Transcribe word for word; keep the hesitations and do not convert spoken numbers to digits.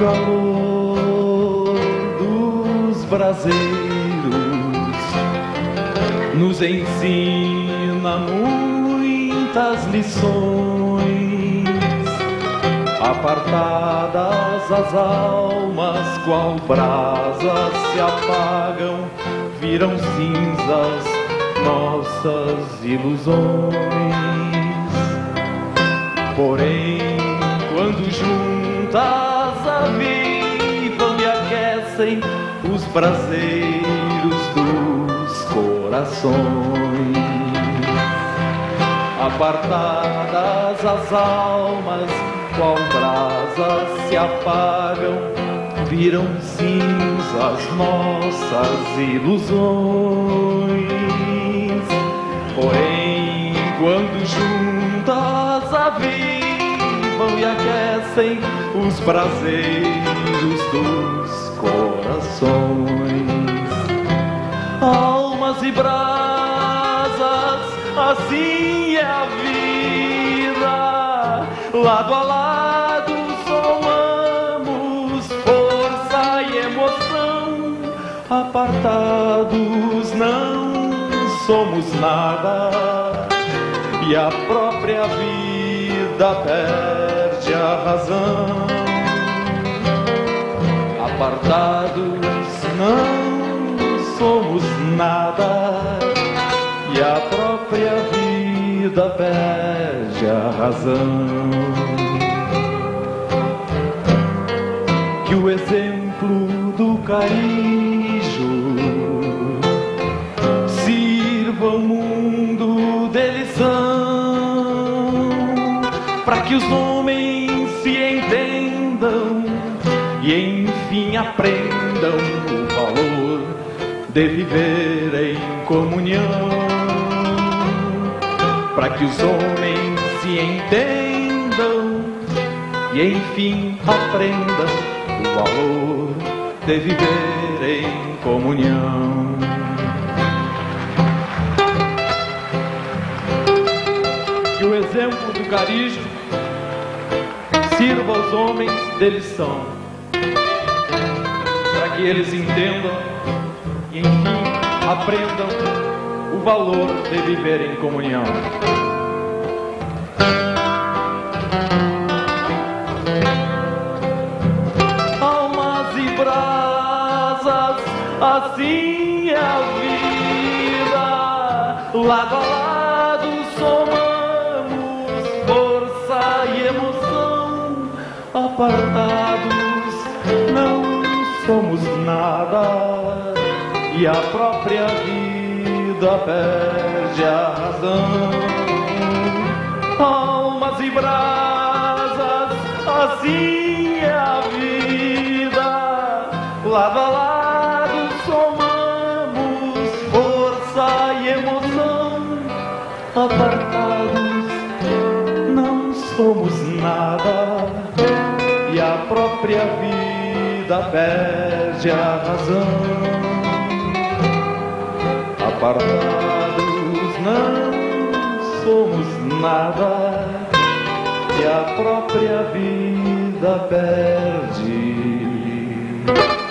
calor dos braseiros nos ensina muitas lições. Apartadas as almas, qual brasas se apagam, viram cinzas nossas ilusões. Porém, quando juntas avivam e aquecem os braseiros dos corações, apartadas as almas, qual brasas se apagam, viram cinzas nossas ilusões. Porém, quando juntas avivam e aquecem os braseiros dos corações, almas e brasas, assim é a vida, lado a lado somamos força e emoção, apartados não somos nada, e a própria vida perde a razão. Apartados não somos nada, e a própria vida perde a razão. Que o exemplo do Carijo sirva ao mundo de lição, para que os homens se entendam e enfim aprendam o valor de viver em comunhão. Para que os homens se entendam e enfim aprendam o valor de viver em comunhão. Que o exemplo do Carijo sirva aos homens de lição, para que eles entendam e enfim aprendam o valor de viver em comunhão. Almas e brasas, assim é a vida, lado a lado somamos força e emoção, apartados não somos nada, e a própria vida perde a razão. Almas e brasas, assim é a vida, lado a lado somamos força e emoção, apartados não somos nada, e a própria vida perde a razão. Apartados não somos nada, e a própria vida perde